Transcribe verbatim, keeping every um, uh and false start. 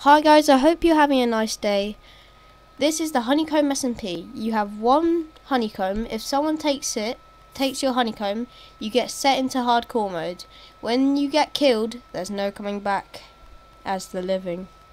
Hi guys, I hope you're having a nice day. This is the Honey Comb S M P. You have one honeycomb. If someone takes it, takes your honeycomb, you get set into hardcore mode. When you get killed, there's no coming back as the living.